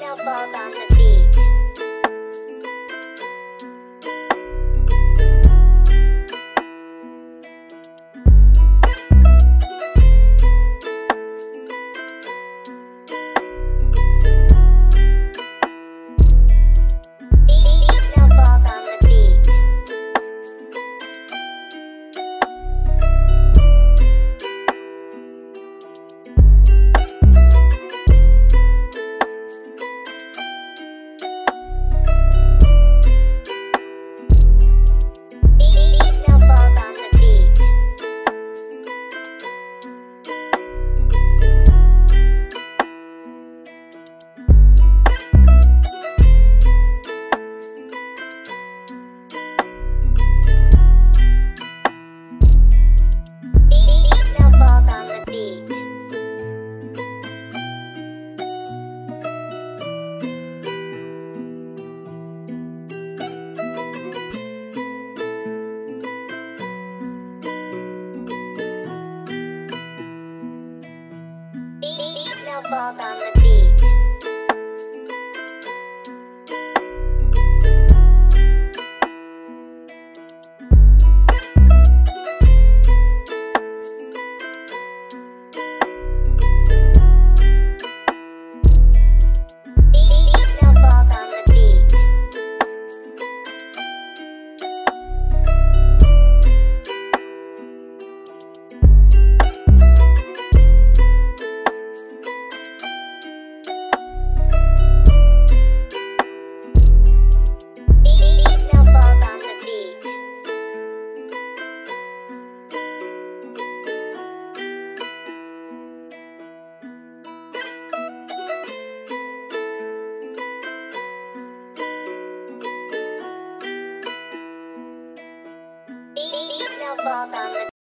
BeatNoBalde on the beat. BeatNoBalde on the beat. BeatNoBalde on the beat. BeatNoBalde on the beat. BeatNoBalde on the beat. BeatNoBalde on the beat. BeatNoBalde on the beat. BeatNoBalde on the